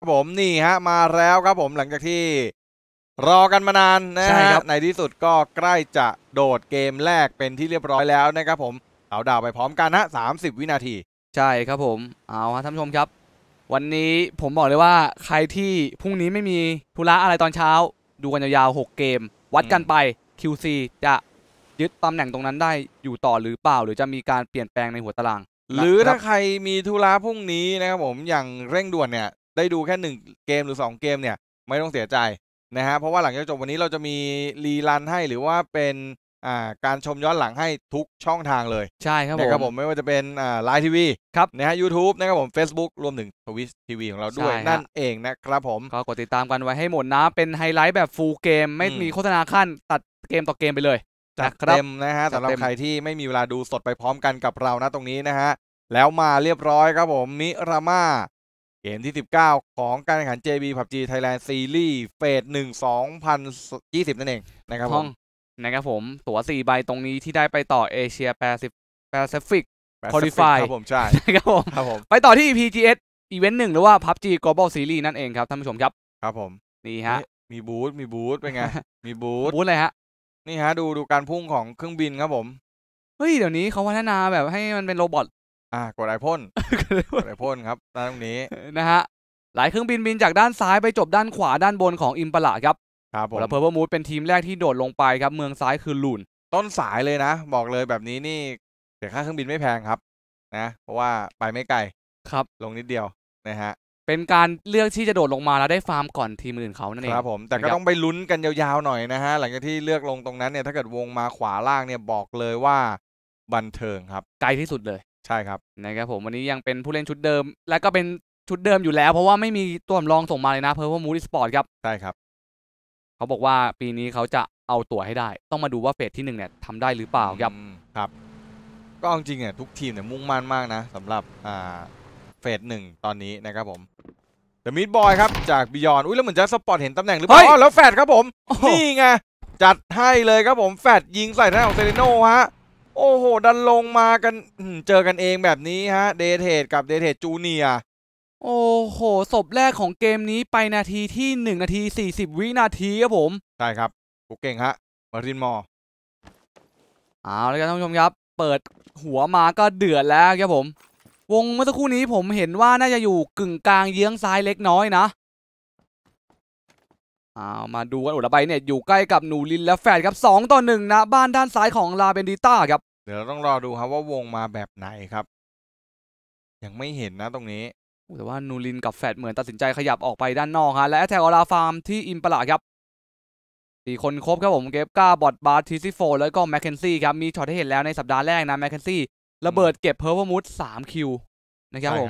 ผมนี่ฮะมาแล้วครับผมหลังจากที่รอกันมานานนะฮะในที่สุดก็ใกล้จะโดดเกมแรกเป็นที่เรียบร้อยแล้วนะครับผมเอาดาวไปพร้อมกันฮะ30 วินาทีใช่ครับผมเอาฮะท่านผู้ชมครับวันนี้ผมบอกเลยว่าใครที่พรุ่งนี้ไม่มีธุระอะไรตอนเช้าดูกันยาวๆ6 เกมวัดกันไป QC จะยึดตำแหน่งตรงนั้นได้อยู่ต่อหรือเปล่าหรือจะมีการเปลี่ยนแปลงในหัวตารางหรือถ้าใครมีธุระพรุ่งนี้นะครับผมอย่างเร่งด่วนเนี่ยได้ดูแค่1 เกมหรือ2 เกมเนี่ยไม่ต้องเสียใจนะฮะเพราะว่าหลังจากจบวันนี้เราจะมีรีรันให้หรือว่าเป็นการชมย้อนหลังให้ทุกช่องทางเลยใช่ครับนะครับผมไม่ว่าจะเป็นไลน์ทีวีครับนะฮะ YouTube นะครับผม Facebook รวมถึง Twitch TV ของเราด้วยนั่นเองนะครับผมก็กดติดตามกันไว้ให้หมดนะเป็นไฮไลท์แบบฟูลเกมไม่มีโฆษณาขั้นตัดเกมต่อเกมไปเลยจัดเต็มนะฮะสำหรับใครที่ไม่มีเวลาดูสดไปพร้อมกันกับเรานะตรงนี้นะฮะแล้วมาเรียบร้อยครับผมมิราม่าเกมที่19ของการแข่งขัน JB PUBG Thailand Series เฟส1 2020นั่นเองนะครับผมตั๋ว4 ใบตรงนี้ที่ได้ไปต่อเอเชียแปซิฟิกคอลิฟายครับผมใช่ครับผมไปต่อที่ PGS อีเวนต์1หรือว่า PUBG Global Series นั่นเองครับท่านผู้ชมครับครับผมนี่ฮะมีบูธเป็นไงมีบูธอะไรฮะนี่ฮะดูการพุ่งของเครื่องบินครับผมเฮ้ยเดี๋ยวนี้เขาพัฒนาแบบให้มันเป็นโรบอทกดไอพ่นครับตรงนี้นะฮะหลายเครื่องบินบินจากด้านซ้ายไปจบด้านขวาด้านบนของอิมปาระครับครับผมแล้วเพอร์เพิลมูดเป็นทีมแรกที่โดดลงไปครับเมืองซ้ายคือลูนต้นสายเลยนะบอกเลยแบบนี้นี่เสียค่าเครื่องบินไม่แพงครับนะเพราะว่าไปไม่ไกลครับลงนิดเดียวนะฮะเป็นการเลือกที่จะโดดลงมาแล้วได้ฟาร์มก่อนทีมอื่นเขานั่นเองครับผมแต่ก็ต้องไปลุ้นกันยาวๆหน่อยนะฮะหลังจากที่เลือกลงตรงนั้นเนี่ยถ้าเกิดวงมาขวาล่างเนี่ยบอกเลยว่าบันเทิงครับไกลที่สุดเลยใช่ครับนะครับผมวันนี้ยังเป็นผู้เล่นชุดเดิมและก็เป็นชุดเดิมอยู่แล้วเพราะว่าไม่มีตัวสำรองส่งมาเลยนะเพอร์เพิลมูดสปอร์ตครับใช่ครับเขาบอกว่าปีนี้เขาจะเอาตั๋วให้ได้ต้องมาดูว่าเฟสที่1เนี่ยทำได้หรือเปล่าครับครับก็จริงๆเนี่ยทุกทีมเนี่ยมุ่งมั่นมากนะสำหรับเฟส1ตอนนี้นะครับผมเดอะมิดบอยครับจากบิยอนอุ้ยแล้วเหมือนจะสปอร์ตเห็นตำแหน่งหรือเปล่าแล้วแฟดครับผมนี่ไงจัดให้เลยครับผมแฟดยิงใส่ทางของเซเรโนฮะโอ้โหดันลงมากันเจอกันเองแบบนี้ฮะเดเทดกับเดเทดจูเนียโอ้โหศพแรกของเกมนี้ไปนาทีที่1 นาที 40 วินาทีครับผมใช่ครับกูเก่งฮะมารินมอเอาแล้วกันท่านผู้ชมครับเปิดหัวมาก็เดือดแล้วครับผมวงเมื่อสักครู่นี้ผมเห็นว่าน่าจะอยู่กึ่งกลางเยื้องซ้ายเล็กน้อยนะมาดูกันอุลาไบเนี่ยอยู่ใกล้กับหนูลินและแฟดครับ2-1นะบ้านด้านซ้ายของลาเบนดิต้าครับเดี๋ยวเราต้องรอดูครับว่าวงมาแบบไหนครับยังไม่เห็นนะตรงนี้แต่ว่านูรินกับแฟดเหมือนตัดสินใจขยับออกไปด้านนอกฮะและแทกออลาฟาร์มที่อิมปะละครับ4 คนครบครับผมเก็บก้าบอดบาร์ทีซีโฟแล้วก็แมคเคนซี่ครับมีช็อตให้เห็นแล้วในสัปดาห์แรกนะแมคเคนซี่ระเบิดเก็บเพอร์เวอร์มูด3 คิวนะครับผม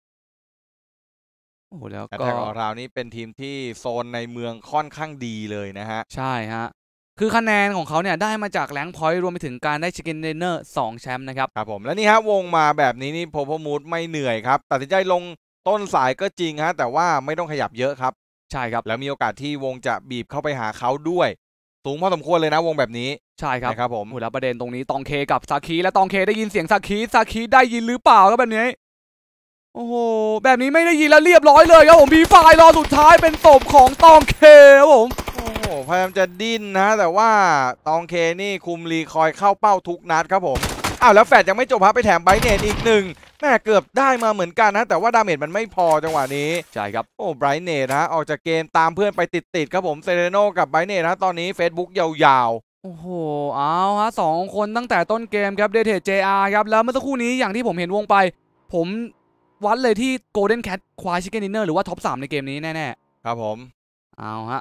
โอ้แล้วก็แทกออราวนี้เป็นทีมที่โซนในเมืองค่อนข้างดีเลยนะฮะใช่ฮะคือคะแนนของเขาเนี่ยได้มาจากแรงค์พอยต์รวมไปถึงการได้ชิคเก้นเดนเนอร์2 แชมป์นะครับครับผมและนี่ฮะวงมาแบบนี้นี่โพพมูดไม่เหนื่อยครับตัดสินใจลงต้นสายก็จริงฮะแต่ว่าไม่ต้องขยับเยอะครับใช่ครับแล้วมีโอกาสที่วงจะบีบเข้าไปหาเขาด้วยสูงพอสมควรเลยนะวงแบบนี้ใช่ครับนะครับผมแล้วประเด็นตรงนี้ตองเคกับซาคิและตองเคได้ยินเสียงซาคิได้ยินหรือเปล่าครับแบบนี้โอ้โหแบบนี้ไม่ได้ยินแล้วเรียบร้อยเลยครับผมพีไฟรอสุดท้ายเป็นศพของตองเคครับผมโอ้โหพยายามจะดิ้นนะแต่ว่าตองเคนี่คุมรีคอยเข้าเป้าทุกนัดครับผมแล้วแฟดยังไม่จบฮะไปแถมไบเนตอีก1แม่เกือบได้มาเหมือนกันนะแต่ว่าดาเมจมันไม่พอจังหวะนี้ใช่ครับโอ้ไบรเนตฮะออกจากเกมตามเพื่อนไปติดครับผมเซเรโนกับไบเนตฮะตอนนี้ Facebook ยาวโอ้โหเอาฮะ2 คนตั้งแต่ต้นเกมครับเดเท JR ครับแล้วเมื่อสักครู่นี้อย่างที่ผมเห็นวงไปผมวัดเลยที่ Golden Cat คว้าชิคเก้นดินเนอร์หรือว่าท็อป3ในเกมนี้แน่ๆครับผมเอาฮะ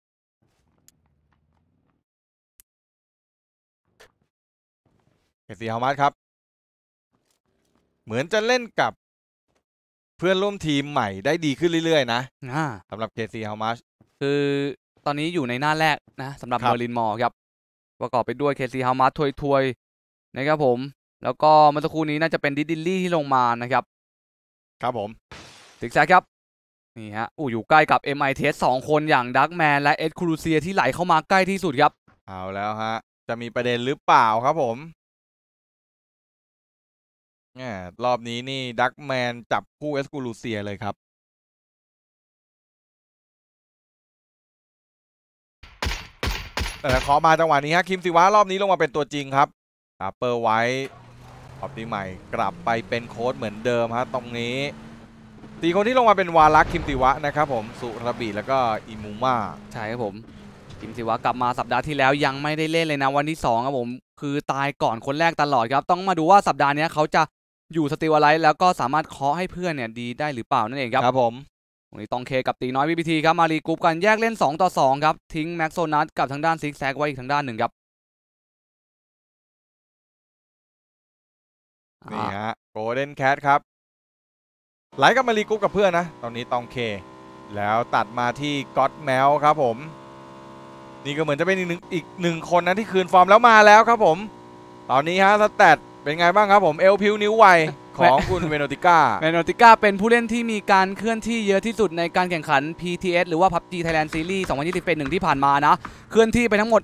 เคซีฮามัสครับเหมือนจะเล่นกับเพื่อนร่วมทีมใหม่ได้ดีขึ้นเรื่อยๆนะสำหรับเคซีฮามัสคือตอนนี้อยู่ในหน้าแรกนะสำหรับเมอร์ลินมอร์ครับประกอบไปด้วยเคซีฮามัสทวยนะครับผมแล้วก็เมื่อสักครู่นี้น่าจะเป็นดิลลี่ที่ลงมานะครับครับผมซิกแซกครับนี่ฮะอยู่ใกล้กับ MITS 2 คนอย่างดักแมนและเอ็ดคูรูเซียที่ไหลเข้ามาใกล้ที่สุดครับเอาแล้วฮะจะมีประเด็นหรือเปล่าครับผมรอบนี้นี่ดักแมนจับคู่เอสกูลูเซียเลยครับแต่ขอมาจังหวะนี้ฮะคิมซิวะรอบนี้ลงมาเป็นตัวจริงครับเปอร์ไว้ออปติใหม่กลับไปเป็นโค้ชเหมือนเดิมฮะตรงนี้ตีคนที่ลงมาเป็นวารักคิมซิวะนะครับผมสุรบิแล้วก็อิมูมาใช่ครับผมคิมซิวะกลับมาสัปดาห์ที่แล้วยังไม่ได้เล่นเลยนะวันที่2ครับผมคือตายก่อนคนแรกตลอดครับต้องมาดูว่าสัปดาห์นี้เขาจะอยู่สติลอะไรแล้วก็สามารถเคาะให้เพื่อนเนี่ยดีได้หรือเปล่านั่นเองครับครับผมวันนี้ตองเคกับตีน้อยBBTครับมารีกรุ๊ปกันแยกเล่น2 ต่อ 2ครับทิ้งแม็กโซนัสกับทางด้านซิกแซกไว้อีกทางด้านหนึ่งครับนี่ฮะโกลเด้นแคทครับไหลกับมารีกรุ๊ปกับเพื่อนนะตอนนี้ตองเคแล้วตัดมาที่ก็อตแมวครับผมนี่ก็เหมือนจะเป็นอีกหนึ่งคนนะที่คืนฟอร์มแล้วมาแล้วครับผมตอนนี้ฮะสแตทเป็นไงบ้างครับผมเอลพิวนิ้วไวของคุณเวโนติก้าเป็นผู้เล่นที่มีการเคลื่อนที่เยอะที่สุดในการแข่งขัน PTS หรือว่า PUBG Thailand Series 2021ที่ผ่านมานะเคลื่อนที่ไปทั้งหมด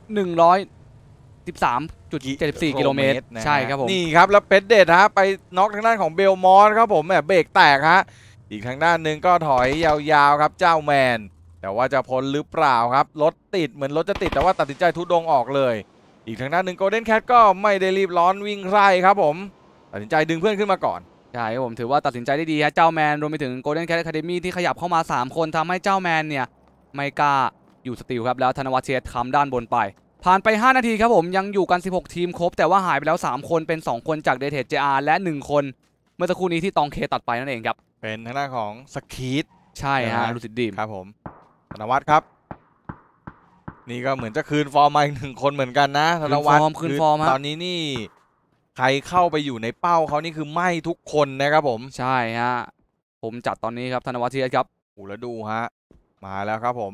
113.74 กิโลเมตรใช่ครับผมนี่ครับแล้วเป็ดเดดฮะไปน็อกทางด้านของเบลมอสครับผมเบรกแตกฮะอีกทางด้านหนึ่งก็ถอยยาวๆครับเจ้าแมนแต่ว่าจะพ้นหรือเปล่าครับรถติดเหมือนรถจะติดแต่ว่าตัดสินใจทุดงออกเลยอีกทางด้านหนึ่งโกลเด้นแคทก็ไม่ได้รีบร้อนวิ่งไล่ครับผมตัดสินใจดึงเพื่อนขึ้นมาก่อนใช่ครับผมถือว่าตัดสินใจได้ดีฮะเจ้าแมนรวมไปถึง Golden Cat Academy ที่ขยับเข้ามา3คนทำให้เจ้าแมนเนี่ยไม่กล้าอยู่สติลครับแล้วธนวัฒน์เชียร์ค้ำด้านบนไปผ่านไป5นาทีครับผมยังอยู่กัน16ทีมครบแต่ว่าหายไปแล้ว3คนเป็น2คนจากเดเท JR และ1คนเมื่อสักครู่นี้ที่ตองเคตัดไปนั่นเองครับเป็นทางด้านของสคีทใช่ฮะลูซิดดีมครับผมธนวัฒน์ครับนี่ก็เหมือนจะคืนฟอร์มมาอีก1คนเหมือนกันนะธนวัฒน์คืนฟอร์มตอนนี้นี่ใครเข้าไปอยู่ในเป้าเขานี่คือไหม้ทุกคนนะครับผมใช่ฮะผมจัดตอนนี้ครับธนวัฒน์เชียร์ครับแล้วดูฮะมาแล้วครับผม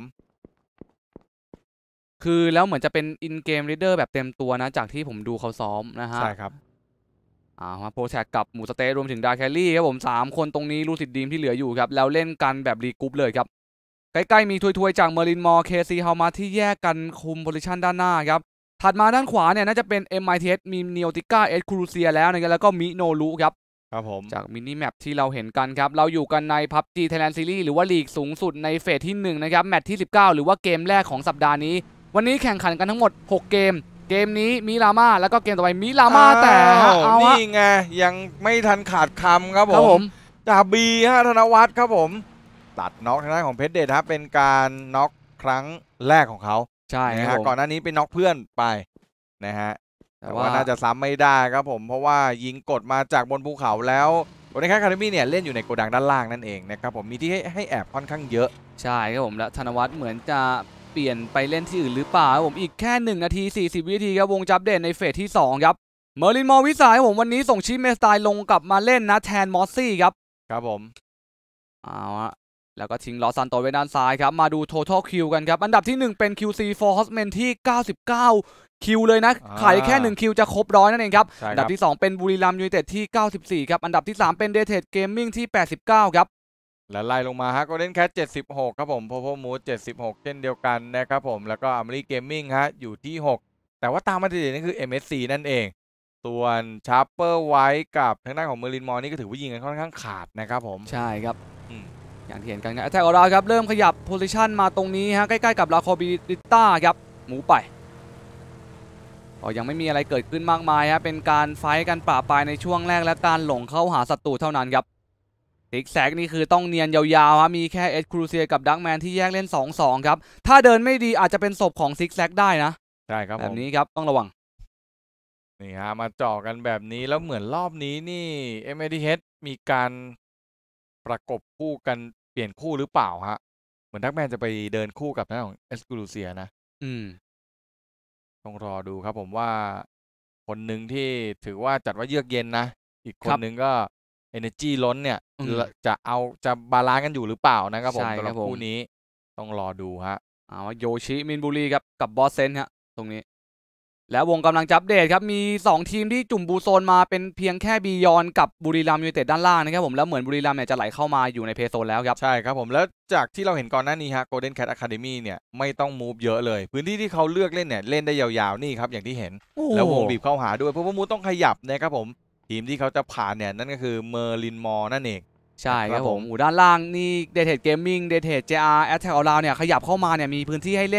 คือแล้วเหมือนจะเป็นอินเกมลีดเดอร์แบบเต็มตัวนะจากที่ผมดูเขาซ้อมนะฮะใช่ครับมาโปรแท็กกับหมูสเต๊รวมถึงดาแคลรี่ครับผม3คนตรงนี้ลูซิดดีมที่เหลืออยู่ครับแล้วเล่นกันแบบรีกรุ๊ปเลยครับใกล้ๆมีทวยๆจากเมอร์ลินมอร์เคซีเฮามาที่แยกกันคุมโพซิชันด้านหน้าครับถัดมาด้านขวาเนี่ยน่าจะเป็น MITS มีเนียติก้าเอสคูรูเซียแล้วนะครับแล้วก็มิโนรุครับผมจากมินิแมปที่เราเห็นกันครับเราอยู่กันใน PUBG Thailand Series หรือว่าลีกสูงสุดในเฟสที่1นะครับแมตช์ที่19หรือว่าเกมแรกของสัปดาห์นี้วันนี้แข่งขันกันทั้งหมด6เกมนี้มิราม่าแล้วก็เกมต่อไปมิราม่าแต่นี่ไงยังไม่ทันขาดคำครับผมจากบีฮะธนวัฒน์ครับผมตัดน็อกทางด้านของเพชรเดชครับเป็นการน็อกครั้งแรกของเขาใช่นะฮะก่อนหน้านี้ไปน็อกเพื่อนไปนะฮะแต่ว่าน่าจะซ้ำไม่ได้ครับผมเพราะว่ายิงกดมาจากบนภูเขาแล้วโกลเด้นแคท Academy เนี่ยเล่นอยู่ในโกดังด้านล่างนั่นเองนะครับผมมีที่ให้แอบค่อนข้างเยอะใช่ครับผมและธนวัฒน์เหมือนจะเปลี่ยนไปเล่นที่อื่นหรือเปล่าผมอีกแค่1นาที40วินาทีครับวงจับเด่นในเฟสที่2ครับเมอร์ลินมอร์วิสายผมวันนี้ส่งชิเมสไตล์ลงกลับมาเล่นนะแทนมอสซี่ครับผมแล้วก็ทิ้งลอซันโตไว้ด้านซ้ายครับมาดู total kill กันครับอันดับที่1เป็น QC for Hosman ที่99คิวเลยนะขายแค่1คิวจะครบ100นั่นเองครับอันดับที่2เป็นบุรีรัมย์ยูไนเต็ดที่94ครับอันดับที่3เป็นเดเทดเกมมิ่งที่89ครับและไล่ลงมาฮะโกลเด้นแคท76ครับผมโพโพมูด76เช่นเดียวกันนะครับผมแล้วก็อาร์มอรี่เกมมิ่งฮะอยู่ที่6แต่ว่าตามมาติดๆนี่คือ MSC นั่นเองส่วนชาร์เปอร์ไว้กับทางด้านของเมอร์ลินมอร์นี่ก็ถือว่ายิงกันค่อนข้างขาดนะครับผมใช่ครับอย่างที่เห็นกันนะแอตแทกของเราครับเริ่มขยับโพซิชันมาตรงนี้ฮะใกล้ๆกับลาโคบิดิต้าครับหมูไปยังไม่มีอะไรเกิดขึ้นมากมายฮะเป็นการไฟท์กันป่าปลายในช่วงแรกและการหลงเข้าหาศัตรูเท่านั้นครับซิกแซกนี่คือต้องเนียนยาวๆฮะมีแค่เอ็ดครูเซียกับดักแมนที่แยกเล่น 2-2 ครับถ้าเดินไม่ดีอาจจะเป็นศพของซิกแซกได้นะใช่ครับแบบนี้ครับต้องระวังนี่ฮะมาเจาะกันแบบนี้แล้วเหมือนรอบนี้นี่ MADH มีการประกบคู่กันเปลี่ยนคู่หรือเปล่าฮะเหมือนดักแมนจะไปเดินคู่กับทางของเอสคูลูเซียนะต้องรอดูครับผมว่าคนหนึ่งที่ถือว่าจัดว่าเยือกเย็นนะอีกคนหนึ่งก็ energy ล้นเนี่ยจะบาลานซ์กันอยู่หรือเปล่านะครับผมสำหรับคู่นี้ต้องรอดูฮะโยชิมินบุรีครับกับบอสเซนฮะตรงนี้แล้ววงกำลังจับเดตครับมี2ทีมที่จุ่มบูโซนมาเป็นเพียงแค่บียอนกับบุรีรัมย์ยูไนเต็ดด้านล่างนะครับผมแล้วเหมือนบุรีรัมย์เนี่ยจะไหลเข้ามาอยู่ในเพย์โซนแล้วครับใช่ครับผมแล้วจากที่เราเห็นก่อนหน้านี้ฮะ Golden Cat Academy เนี่ยไม่ต้องมูฟเยอะเลยพื้นที่ที่เขาเลือกเล่นเนี่ยเล่นได้ยาวๆนี่ครับอย่างที่เห็นแล้ววงบีบเข้าหาด้วยเพราะว่ามูต้องขยับนะครับผมทีมที่เขาจะผ่านเนี่ยนั่นก็คือเมอร์ลินมอร์นั่นเองใช่ครับผมด้านล่างนี่เดเทดเกมมิ่งเดเทด JR แอตแทกเอาลาวเนี่ยขยับเข้ามาเนี่ยมีพื้นที่ให้เล่น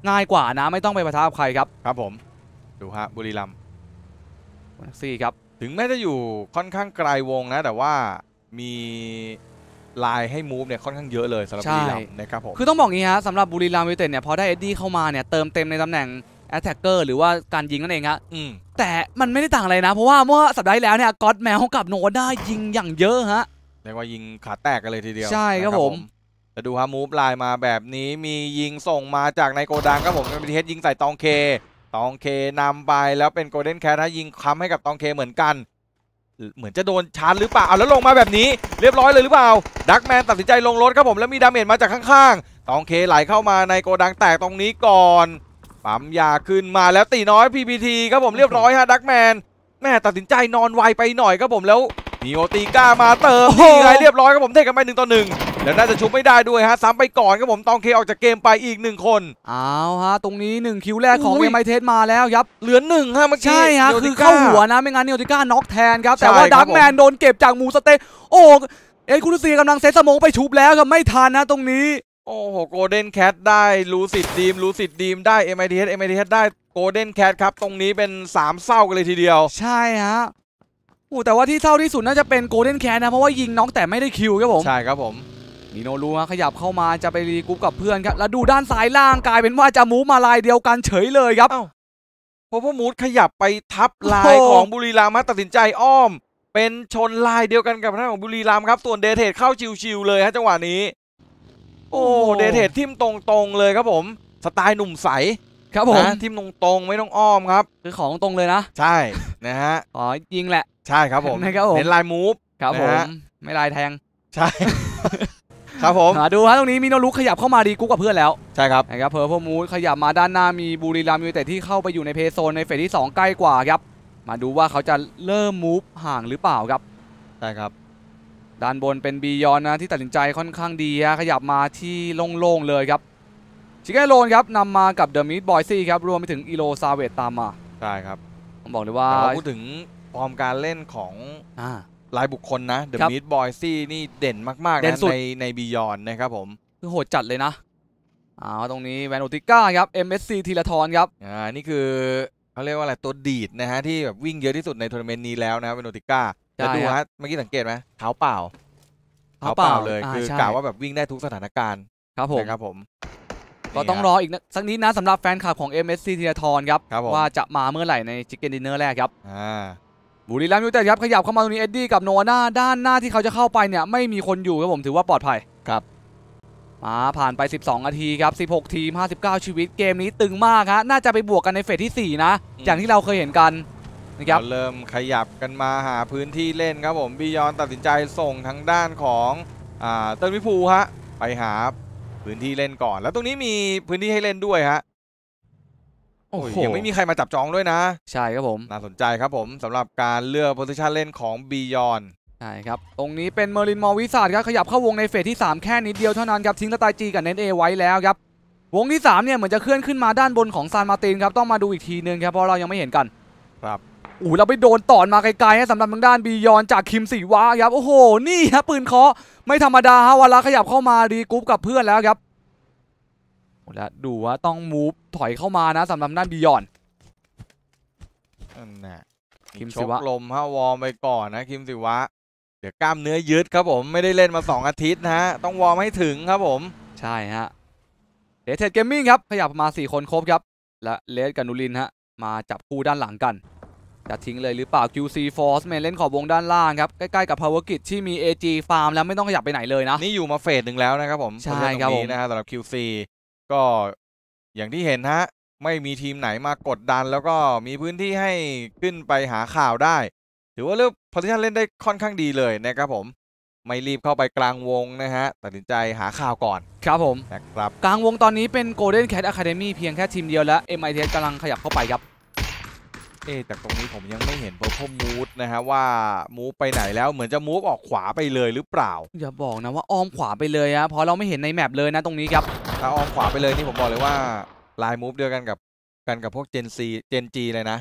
ง่ายกว่านะไม่ต้องไปปะทะกับใครครับครับผมดูฮะบุรีรัมย์ซี่ครับถึงแม้จะอยู่ค่อนข้างไกลวงนะแต่ว่ามีลายให้มูฟเนี่ยค่อนข้างเยอะเลยสำหรับบุรีรัมย์นะครับผมคือต้องบอกงี้ฮะสำหรับบุรีรัมย์ยูไนเต็ดเนี่ยพอได้เอ็ดดี้เข้ามาเนี่ยเติมเต็มในตำแหน่งแอตแทกเกอร์หรือว่าการยิงนั่นเองฮะแต่มันไม่ได้ต่างอะไรนะเพราะว่าเมื่อสัปดาห์ที่แล้วเนี่ยก็อตแมวกับโนด้ายิงอย่างเยอะฮะเรียกว่ายิงขาแตกกันเลยทีเดียวใช่ครับผมจะดูฮะมูฟไลน์มาแบบนี้มียิงส่งมาจากในโกดังครับผมเป็นเฮดยิงใส่ตองเคนำไปแล้วเป็นโกลเด้นแคทยิงค้ำให้กับตองเคเหมือนกันเหมือนจะโดนชาร์จหรือเปล่าเอาแล้วลงมาแบบนี้เรียบร้อยเลยหรือเปล่าดักแมนตัดสินใจลงรถครับผมแล้วมีดาเมจมาจากข้างๆตองเคไหลเข้ามาในโกดังแตกตรงนี้ก่อนปั๊มยาขึ้นมาแล้วตีน้อย PPT ครับผมเรียบร้อยฮะดักแมนแม่ตัดสินใจนอนไวไปหน่อยครับผมแล้วมีโอตีก้ามาเติมนี่ไงเรียบร้อยครับผมเทกันไป1-1แล้วน่าจะชุบไม่ได้ด้วยฮะซ้ำไปก่อนครับผมตองเคออกจากเกมไปอีก1คนเอาฮะตรงนี้1คิวแรกของเอ็มไอเทสมาแล้วครับเหลือ1ฮะเมื่อกี้ใช่ฮะคือเข้าหัวนะไม่งั้นเนโอติก้าน็อกแทนครับแต่ว่าดักแมนโดนเก็บจากมูสเตโอ้เอ็นคุรุซีกำลังเซตสมองไปชุบแล้วครับไม่ทันนะตรงนี้โอ้โหโกลเด้นแคทได้ลูซิดดีมได้ MITS ได้โกลเด้นแคทครับตรงนี้เป็น3เศร้ากันเลยทีเดียวใช่ฮะโอ้แต่ว่าที่เศร้าที่สุดน่าจะเป็นโกลเด้นแคทนะเพราะว่ายิงน้องแต่ไม่ได้คิวครับผมใช่ครับผมมิโนรูขยับเข้ามาจะไปรีกรุ๊ปกับเพื่อนครับแล้วดูด้านซ้ายล่างกลายเป็นว่าจะมูฟมาลายเดียวกันเฉยเลยครับเพราะว่ามูฟขยับไปทับลายของบุรีรัมย์ตัดสินใจอ้อมเป็นชนลายเดียวกันกับทางของบุรีรัมย์ครับส่วนเดเทดเข้าชิวๆเลยฮะจังหวะนี้โอ้เดเทดทิมตรงๆเลยครับผมสไตล์หนุ่มใสครับผมทิมตรงๆไม่ต้องอ้อมครับคือของตรงเลยนะใช่นะฮะอ๋อยิงแหละใช่ครับผมเน้นลายมูฟครับผมไม่ลายแทงใช่ครับผมดูฮะตรงนี้มิโนรุขยับเข้ามาดีกุ๊กกับเพื่อนแล้วใช่ครับนะครับเพอร์พมูดขยับมาด้านหน้ามีบุรีรัมย์ยูไนเต็ดที่เข้าไปอยู่ในเพย์โซนในเฟสที่2ใกล้กว่าครับมาดูว่าเขาจะเริ่มมูฟห่างหรือเปล่าครับใช่ครับด้านบนเป็นบียอนนะที่ตัดสินใจค่อนข้างดีขยับมาที่โล่งๆเลยครับชิคกี้โลนครับนำมากับเดอะมิดบอยซี่ครับรวมไปถึงอีโลซาเวตตามมาใช่ครับผมบอกเลยว่าพูดถึงฟอร์มการเล่นของรายบุคคลนะเดอะมิดบอยซี่นี่เด่นมากๆนะในบียอนนะครับผมคือโหดจัดเลยนะตรงนี้แวนโอติก้าครับ MSC ทีละทอนครับนี่คือเขาเรียกว่าอะไรตัวดีดนะฮะที่แบบวิ่งเยอะที่สุดในทัวร์นาเมนต์นี้แล้วนะแวนโอติก้าจะดูฮะเมื่อกี้สังเกตไหมเท้าเปล่าเลยคือกล่าวว่าแบบวิ่งได้ทุกสถานการณ์ครับผมก็ต้องรออีกสักนิดนะสำหรับแฟนคลับของ MSC ทีละทอนครับว่าจะมาเมื่อไหร่ในชิคเก้นดินเนอร์แรกครับบุรีรัมย์ยูไนเต็ดครับขยับเข้ามาตรงนี้เอ็ดดี้กับโนอาน่าด้านหน้าที่เขาจะเข้าไปเนี่ยไม่มีคนอยู่ครับผมถือว่าปลอดภัยครับผ่านไป12นาทีครับ16ทีม59ชีวิตเกมนี้ตึงมากฮะน่าจะไปบวกกันในเฟสที่4นะอย่างที่เราเคยเห็นกันนะครับเริ่มขยับกันมาหาพื้นที่เล่นครับผมบิยอนตัดสินใจส่งทางด้านของเติ้ลวิภูฮะไปหาพื้นที่เล่นก่อนแล้วตรงนี้มีพื้นที่ให้เล่นด้วยฮะโอ้ยยังไม่มีใครมาจับจองด้วยนะใช่ครับผมน่าสนใจครับผมสำหรับการเลือกโพซิชันเล่นของบียอนใช่ครับตรงนี้เป็นเมอรินมอวิสาดครับขยับเข้าวงในเฟสที่3แค่นิดเดียวเท่านั้นครับทิ้งสไตล์จีกับเน้นเอไว้แล้วครับวงที่3เนี่ยเหมือนจะเคลื่อนขึ้นมาด้านบนของซานมาร์ตินครับต้องมาดูอีกทีนึงครับเพราะเรายังไม่เห็นกันครับเราไปโดนต่อนมาไกลๆสำหรับทางด้านบียอนจากคิมสีวะครับโอ้โหนี่ฮะปืนเคาะไม่ธรรมดาฮะเวลาขยับเข้ามาดีกรุ๊ปกับเพื่อนแล้วครับแล้วดูว่าต้องมูฟถอยเข้ามานะสำหรับด้านบียอนคิมสิวะลมฮะวอร์มไปก่อนนะคิมสิวะเดี๋ยวกล้ามเนื้อยืดครับผมไม่ได้เล่นมา2อาทิตย์นะฮะต้องวอร์มให้ถึงครับผมใช่ฮะเดทเทดเกมมิ่งครับขยับมา4คนครบครับและเลสกับนูรินฮะมาจับคู่ด้านหลังกันจะทิ้งเลยหรือเปล่า QC Force เล่นขอบวงด้านล่างครับใกล้ๆกับ Power Grid ที่มี AG Farm แล้วไม่ต้องขยับไปไหนเลยนะนี่อยู่มาเฟสหนึ่งแล้วนะครับผมใช่ครับผมนะฮะสำหรับ QC ก็อย่างที่เห็นฮะไม่มีทีมไหนมากดดันแล้วก็มีพื้นที่ให้ขึ้นไปหาข่าวได้ถือว่าเลือกโพซิชันเล่นได้ค่อนข้างดีเลยนะครับผมไม่รีบเข้าไปกลางวงนะฮะตัดสินใจหาข่าวก่อนครับผมนะครับกลางวงตอนนี้เป็น Golden Cat Academy เพียงแค่ทีมเดียวและ MITS กำลังขยับเข้าไปครับแต่ตรงนี้ผมยังไม่เห็นPurple Moodนะฮะว่ามูฟไปไหนแล้วเหมือนจะมูฟออกขวาไปเลยหรือเปล่าอย่าบอกนะว่าอ้อมขวาไปเลยเพราะเราไม่เห็นในแมปเลยนะตรงนี้ครับถ้าอ้อมขวาไปเลยนี่ผมบอกเลยว่าลายมูฟเดียวกันกับพวกเจนจีเลยนะ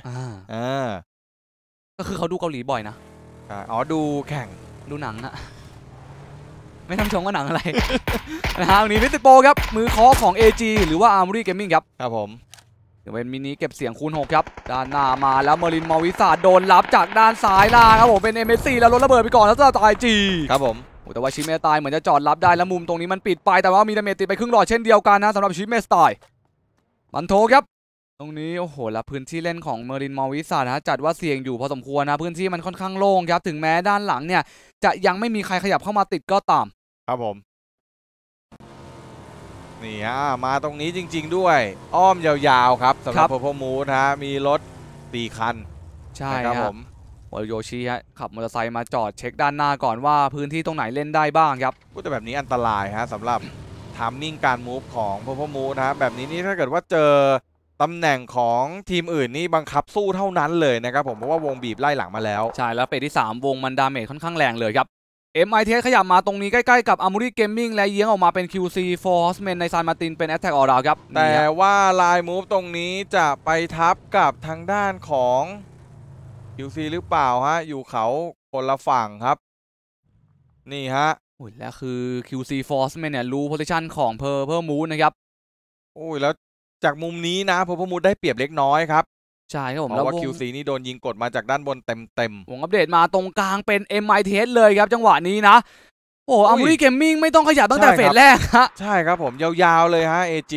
ก็คือเขาดูเกาหลีบ่อยนะดูแข่งดูหนังไม่ต้องชมว่าหนังอะไร นะฮะวันนี้มิสติโปครับมือเคาะของ AG หรือว่า Armory Gaming ครับครับผมเดี๋ยวเป็นมินิเก็บเสียงคูณ6ครับด้านหน้ามาแล้วเมอรินมอวิสาโดนรับจากด้านซ้ายล่างครับผมเป็น MSC แล้วรถระเบิดไปก่อนแล้วจะตายจีครับผมแต่ว่าชิเมตายเหมือนจะจอดรับได้แล้วมุมตรงนี้มันปิดไปแต่ว่ามีดาเมจติดไปครึ่งหลอดเช่นเดียวกันนะสำหรับชิเมตายมันโถครับตรงนี้โอ้โหแล้วพื้นที่เล่นของเมอรินมอวิสานะจัดว่าเสี่ยงอยู่พอสมควรนะพื้นที่มันค่อนข้างโล่งครับถึงแม้ด้านหลังเนี่ยจะยังไม่มีใครขยับเข้ามาติดก็ตามครับผมนี่ฮะมาตรงนี้จริงๆด้วยอ้อมยาวๆครับสำหรับPurple Moonฮะมีรถ4 คันใช่ครับผมวอลโยชิฮะขับมอเตอร์ไซค์มาจอดเช็คด้านหน้าก่อนว่าพื้นที่ตรงไหนเล่นได้บ้างครับแต่แบบนี้อันตรายฮะสำหรับทามมิ่งการมูฟของPurple Moonนะแบบนี้นี่ถ้าเกิดว่าเจอตำแหน่งของทีมอื่นนี่บังคับสู้เท่านั้นเลยนะครับผมเพราะว่าวงบีบไล่หลังมาแล้วใช่แล้วเฟสที่3วงมันดาเมจค่อนข้างแรงเลยครับMITS ขยับมาตรงนี้ใกล้ๆกับ Armory Gaming และเยื้องออกมาเป็น QC for Horsemen ในซานมาร์ตินเป็น Attack All Round ครับแต่ว่าลายมูฟตรงนี้จะไปทับกับทางด้านของ QC หรือเปล่าฮะอยู่เขาคนละฝั่งครับนี่ฮะแล้วคือ QC for Horsemen เนี่ยรู้ position ของ Purple Moon นะครับแล้วจากมุมนี้นะPurple Moonได้เปรียบเล็กน้อยครับใช่ครับผมเพราะว่า QC นี่โดนยิงกดมาจากด้านบนเต็มวงอัปเดตมาตรงกลางเป็น MITS เลยครับจังหวะนี้นะArmory Gaming ไม่ต้องขยับตั้งแต่เฟสแรกฮะใช่ครับผมยาวๆเลยฮะ AG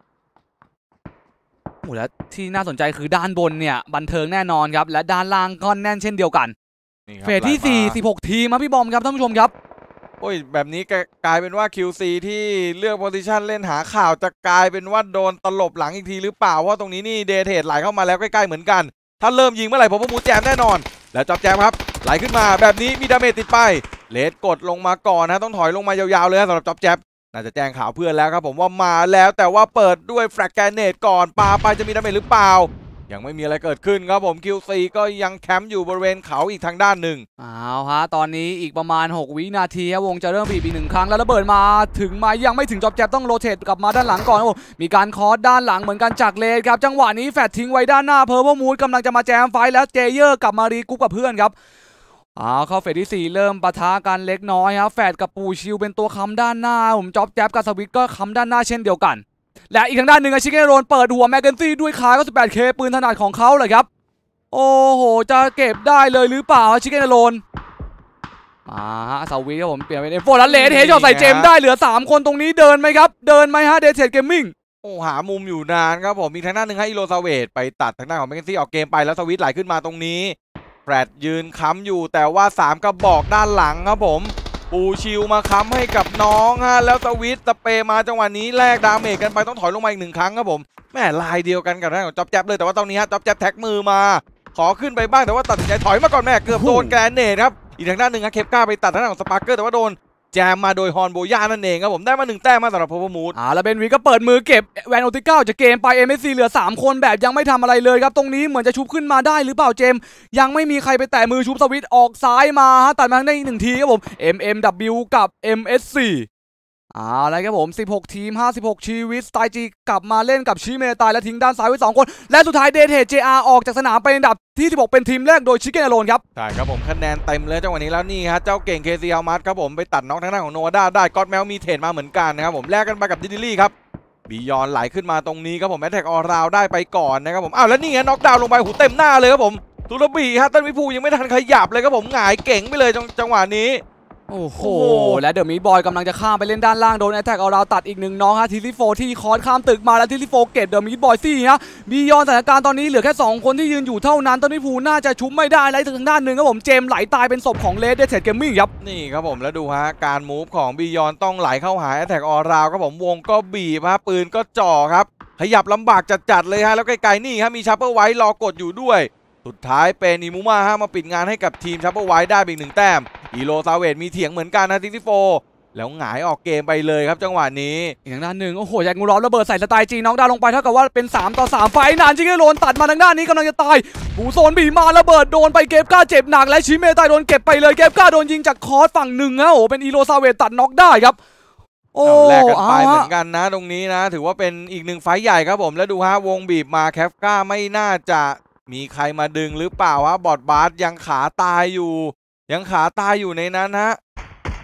แล้วที่น่าสนใจคือด้านบนเนี่ยบันเทิงแน่นอนครับและด้านล่างก็แน่นเช่นเดียวกันเฟสที่4 16ทีมมาพี่บอมครับท่านผู้ชมครับแบบนี้กลายเป็นว่า QC ที่เลือกโพซิชันเล่นหาข่าวจะกลายเป็นว่าโดนตลบหลังอีกทีหรือเปล่าเพราะตรงนี้นี่เดเทดไหลเข้ามาแล้วใกล้ๆเหมือนกันถ้าเริ่มยิงเมื่อไหร่ผมว่ามูแจมแน่นอนแล้วจับแจมครับไหลขึ้นมาแบบนี้มีดาเมจติดไปเลดกดลงมาก่อนนะต้องถอยลงมายาวๆเลยสำหรับจับแจมน่าจะแจ้งข่าวเพื่อนแล้วครับผมว่ามาแล้วแต่ว่าเปิดด้วยแฟลกแกนเนตก่อนปาไปจะมีดาเมจหรือเปล่ายังไม่มีอะไรเกิดขึ้นครับผม QC ก็ยังแคมป์อยู่บริเวณเขาอีกทางด้านหนึ่งฮะตอนนี้อีกประมาณ6 วินาทีวงจะเริ่มบีบอีก1 ครั้งแล้วระเบิดมาถึงมายังไม่ถึงจอบแจบต้องโรเตทกลับมาด้านหลังก่อนมีการคอร์สด้านหลังเหมือนกันจากเลนครับจังหวะนี้แฟดทิ้งไว้ด้านหน้าPurple Moonกำลังจะมาแจมไฟแล้วเจเยอร์กลับมารีกรุ๊ปกับเพื่อนครับเข้าเฟสที่4เริ่มปะทะกันเล็กน้อยครับแฟดกับปูชิวเป็นตัวค้ำด้านหน้าผมจ็อบแจ๊บกับสวิตก็ค้ำด้านหน้าเช่นเดียวกันและอีกทางด้านหนึ่งชิเกนโรนเปิดหัวแมกเกนซี่ด้วยคา 98K ปืนถนัดของเขาเลยครับโอ้โหจะเก็บได้เลยหรือเปล่าชิเกนโรนสวิตครับผมเปลี่ยนเป็นโฟลันเลสเฮจอใส่เจมได้เหลือ3 คนตรงนี้เดินไหมครับเดินไหมฮะเดเทดเกมมิ่งหามุมอยู่นานครับผมมีทางด้านหนึ่งให้อิโรซาเวตไปตัดทางด้านของแมกเกนซี่ออกเกมไปแล้วสวิตไหลขึ้นมาตรงนี้แฟรดยืนค้ำอยู่แต่ว่า3 กระบอกด้านหลังครับผมปูชิวมาค้ำให้กับน้องฮะแล้วสวิตสเปย์มาจังหวะนี้แลกดาเมจกันไปต้องถอยลงมาอีก1 ครั้งครับผมแม่ลายเดียวกันกับทางของจ๊อบแจ๊บเลยแต่ว่าตอนนี้ฮะจ๊อบแจ๊บแท็กมือมาขอขึ้นไปบ้างแต่ว่าตัดสินใจถอยมาก่อนแม่เกือบโดนแกรนเนตครับอีกทางด้านหนึ่งฮะเคปก้าไปตัดทางด้านของสปาร์เกอร์แต่ว่าโดนแจมมาโดยฮอนโบย่านั่นเองครับผมได้มา1 แต้มมาสำหรับPurple Moon แล้วเบนวีก็เปิดมือเก็บแวนโอติก้าจากเกมไป MSC เหลือ3 คนแบบยังไม่ทำอะไรเลยครับตรงนี้เหมือนจะชุบขึ้นมาได้หรือเปล่าเจมยังไม่มีใครไปแตะมือชุบสวิตออกซ้ายมาตัดมาได้อีก1 ทีครับผม MMW กับ MSCอะไรครับผม16 ทีม56 ชีวิตสไตล์จีกลับมาเล่นกับชิเมตายและทิ้งด้านซ้ายไว้2 คนและสุดท้ายเดเทจ JR ออกจากสนามไปอันดับที่16เป็นทีมแรกโดยชิเกนอโลนครับใช่ครับผมคะแนนเต็มเลยจังหวะนี้แล้วนี่ฮะเจ้าเก่ง KC อัลมัสครับผมไปตัดน็อกทางด้านของโนวาด้าได้ก็อดแมวมีเทรดมาเหมือนกันนะครับผมแลกกันไปกับดิดิลี่ครับบียอนไหลขึ้นมาตรงนี้ครับผมแอตแทกออราวได้ไปก่อนนะครับผมแล้วนี่ฮะน็อกดาวน์ลงไปหูเต็มหน้าเลยครับผมตุลบีฮะต้นวิภูยังไม่ทันขยับเลยครับผมหงายเก่งไปเลยจังหวะนี้โอ้โหและเดอะมีดบอยกำลังจะข้ามไปเล่นด้านล่างโดนแอตแทกเอาราวตัดอีก1 น้องฮะทีซีโฟที่คอร์สข้ามตึกมาแล้วทีซีโฟเก็บเดอะมีดบอยซี่ฮะบียอนสถานการณ์ตอนนี้เหลือแค่2 คนที่ยืนอยู่เท่านั้นต้นวิภูน่าจะชุบไม่ได้และทางด้านหนึ่งครับผมเจมไหลตายเป็นศพของเลดเดเทดเกมมิ่งครับนี่ครับผมแล้วดูฮะการมูฟของบียอนต้องไหลเข้าหาแอตแทกออราวครับผมวงก็บีบฮะปืนก็จ่อครับขยับลำบากจัดๆเลยฮะแล้วไกลๆนี่ฮะมีชัปเปอร์ไวท์รอกดอยู่ด้วยสุดท้ายเป็นอิมูมาฮะมาปิดงานให้กับทีมชัปเปอร์ไวท์ได้อีก1 แต้มอีโรซาเวตมีเถียงเหมือนกันนะทีซีโฟแล้วหงายออกเกมไปเลยครับจังหวะนี้อย่างด้านหนึ่งโอ้โหแจ็คงูร้อนระเบิดใส่สไตล์จีน้องดาวลงไปเท่ากับว่าเป็น3-3ไฟนานจริงๆโดนตัดมาทางด้านนี้กำลังจะตายบูโซนบีมาระเบิดโดนไปเก็บก้าเจ็บหนักและชิเมตายโดนเก็บไปเลยเก็บก้าโดนยิงจากคอร์สฝั่งหนึ่งฮะโอ้เป็นอีโรซาเวตตัดน็อกได้ครับแลกกันไปเหมือนกันนะตรงนี้นะถือว่าเป็นอีก1 ไฟท์ใหญ่ครับผมแล้วดูฮะวงบีบมาแคฟก้าไม่น่าจะมีใครมาดึงหรือเปล่าวะบอดบาสยังขาตายอยู่ในนั้นฮะ